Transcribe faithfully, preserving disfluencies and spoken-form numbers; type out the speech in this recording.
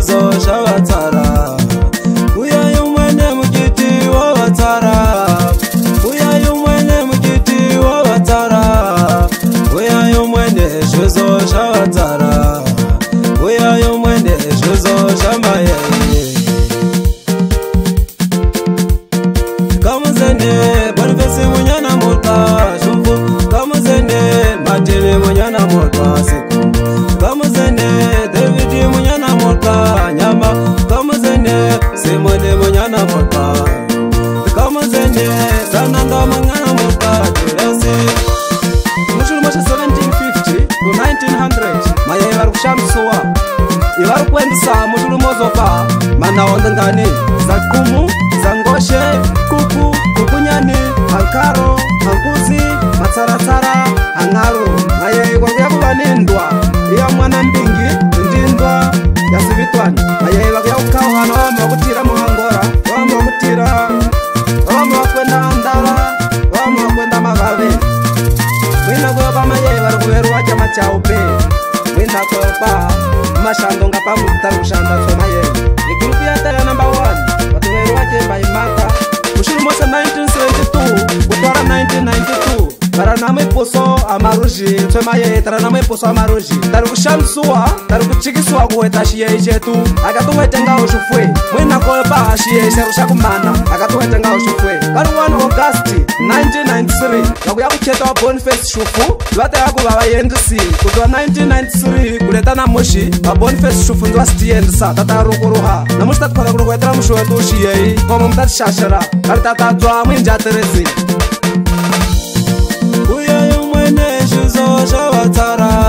shizo shavatara uya yumwene mugiti wavatara uya yumwene mugiti wavatara uya yumwene shizo shavatara uya yumwene shizo shamaye kamuzene Boniface munyana mota shumfu kamuzene Martin munyana mota siku kamuzene David munyana mota nyama kamuzene Simone munyana mota kamuzene Sananda munyana mota Teresi mushuru mosha seventeen fifty to nineteen hundred maye barukushamsuwa ibaru kwendisa mushuru mozoka mana ondangani zakumu zangoshe kuku kukunyani hankaro hankuzi matsaratara hangaro maye kwakuya kuvanindwa iya mwana mbingi ndindwa yasivitwani maye kwakuya kukauhana wama wakutira muhangora wama wakutira wama wakwenda andala wama wakwenda magave mwina kuyopa maye varikuveruwa chama chaupe mwina kuyopa mashando ngapa mutari kushanda twe maye igurupu yataya number one watuveruwa chemba imaka ushuru mose nineteen seventy-two kutwara nineteen ninety-two taranamwe poso amaruji twe maye taranamwe poso amaruji tari kushamsuwa tari kuchikisuwa kuweta shiye chetu akatuwetenga ushufwe mwina kuyopa shiye sherusha kumana akatuwetenga ushufwe kari one August nineteen ninety-three wakuya kucheta wa Boniface shufu lwata yaku baba yendisi kutwa nineteen ninety-three kuleta na moshi wa Boniface shufu ndwa siti yendisa tata rukuruha na moshi tatu kwa kurukwetera mushu wetu ushiyei komo mtati shashara kari tata dwa mwinja terezi uya yumwene shizo shavatara